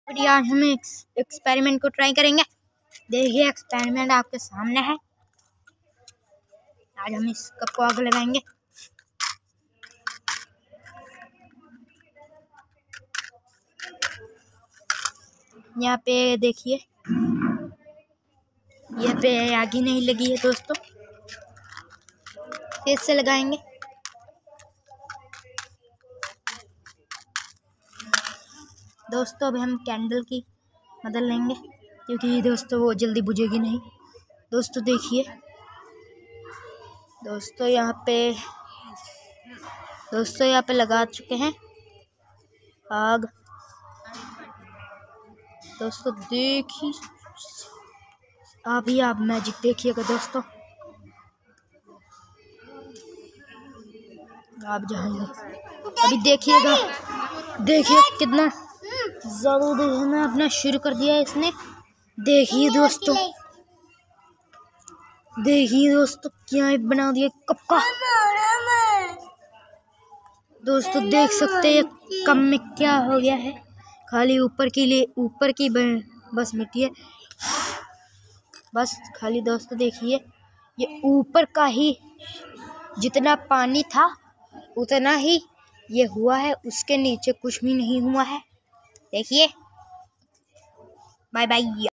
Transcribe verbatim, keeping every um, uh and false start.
बढ़िया, आज हम एक्सपेरिमेंट को ट्राई करेंगे। देखिए एक्सपेरिमेंट आपके सामने है। आज हम इस कप को आग लगाएंगे। यहाँ पे देखिए, यहाँ पे आग ही नहीं लगी है दोस्तों। फिर से लगाएंगे। दोस्तों अभी हम कैंडल की मदद लेंगे, क्योंकि दोस्तों वो जल्दी बुझेगी नहीं। दोस्तों देखिए, दोस्तों यहाँ पे दोस्तों यहाँ पे लगा चुके हैं आग। दोस्तों देखिए, अभी आप मैजिक देखिएगा दोस्तों। आप जाइए अभी देखिएगा, देखिए कितना ज़्यादा देखना अपना शुरू कर दिया है इसने। देखिए दोस्तों, देखिए दोस्तों क्या बना दिया कप का। दोस्तों देख सकते हैं कप में क्या हो गया है। खाली ऊपर के लिए ऊपर की बस मिट्टी है, बस खाली। दोस्तों देखिए, ये ऊपर का ही जितना पानी था उतना ही ये हुआ है, उसके नीचे कुछ भी नहीं हुआ है। देखिए, बाय बाय।